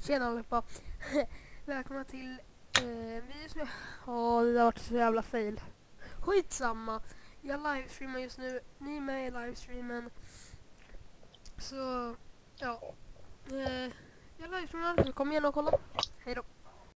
Tjena allihopa. Välkomna till videos nu. Åh, det har varit så jävla fail. Skitsamma. Jag livestreamar just nu. Ni är med i livestreamen. Så, ja. Jag livestreamar. Kom igen och kolla. Hej då.